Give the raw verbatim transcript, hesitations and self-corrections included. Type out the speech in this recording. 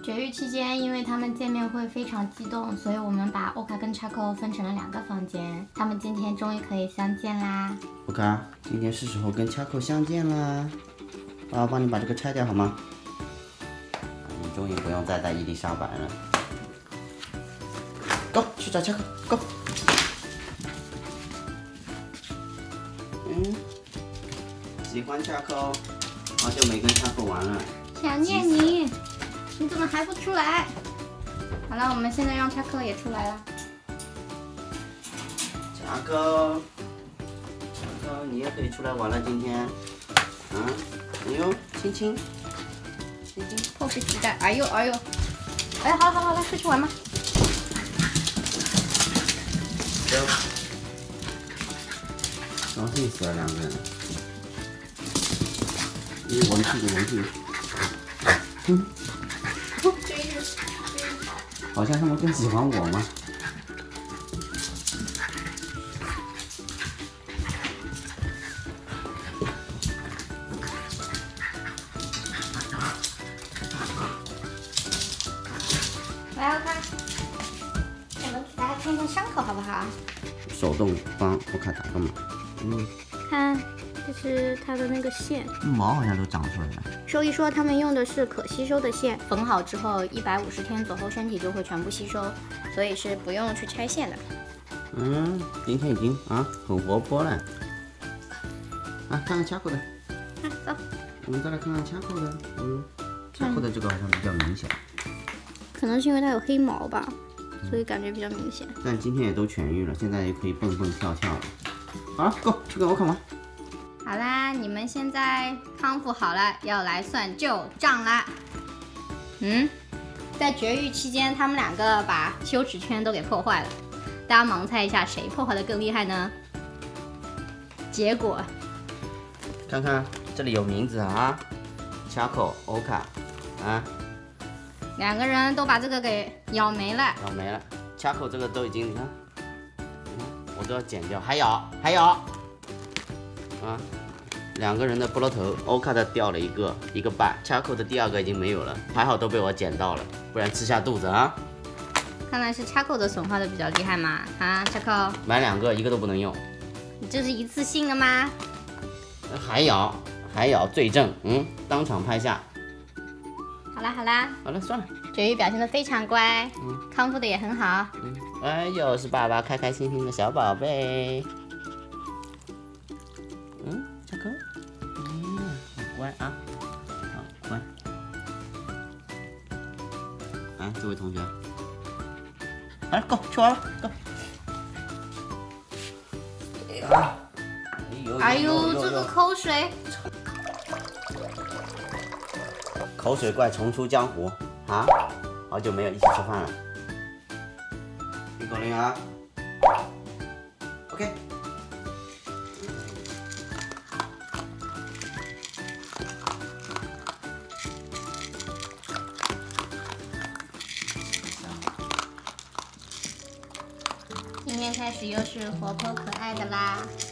绝育期间，因为他们见面会非常激动，所以我们把欧卡跟 Chaco 分成了两个房间。他们今天终于可以相见啦！ 欧卡，今天是时候跟 Chaco 相见啦！啊，帮你把这个拆掉好吗？你终于不用再带伊丽莎白了。Go， 去找 Chaco，Go。嗯，喜欢 Chaco， 好久没跟 Chaco 玩了。 想念你，你怎么还不出来？好了，我们现在让 Chaco 也出来了。 Chaco，Chaco， 你也可以出来玩了今天。啊，哎呦，亲亲，亲亲， 迫不及待！哎呦哎呦，哎，好了好了好了，出去玩吧。 走。高兴死了两个人，一闻屁股闻屁股。嗯，好像他们更喜欢我吗？ 来，我看，我们给大家看一下伤口好不好？ 手动帮我卡打个码。嗯， 看，这是它的那个线， 毛好像都长出来了。 兽医说他们用的是可吸收的线，缝好之后一百五十天左右身体就会全部吸收，所以是不用去拆线的。 嗯，今天已经啊很活泼了。啊，看看 Chaco 的。 看，走。 我们再来看看 Chaco 的。嗯 ，Chaco 的这个好像比较明显。 可能是因为它有黑毛吧，所以感觉比较明显。 但今天也都痊愈了，现在也可以蹦蹦跳跳了。好了 ，Go 去跟我看玩。 好啦，你们现在康复好了，要来算旧账啦。嗯，在绝育期间，他们两个把羞耻圈都给破坏了。大家盲猜一下，谁破坏的更厉害呢？结果， 看看这里有名字啊 ，Chaco、欧卡，啊， 两个人都把这个给咬没了。 咬没了。Chaco 这个都已经，你看，你看，我都要剪掉，还咬，还咬，啊。两个人的菠萝头，欧卡的掉了一个，一个半 ，Chaco 的第二个已经没有了，还好都被我捡到了，不然吃下肚子啊！ 看来是 Chaco 的损耗的比较厉害嘛，啊 ，Chaco， 买两个，一个都不能用。 你这是一次性的吗？ 还咬，还咬，罪证，嗯，当场拍下。 好啦好啦， 好了，算了。 绝育表现得非常乖，嗯，康复的也很好。 嗯，哎呦，是爸爸开开心心的小宝贝。嗯 ，Chaco。乖啊，好乖。哎，这位同学，来，Go 去玩吧 ，Go。哎呦， 哎呦，这个口水， 口水怪重出江湖啊！好久没有一起吃饭了。听口令啊 ，OK。 今天开始又是活泼可爱的啦。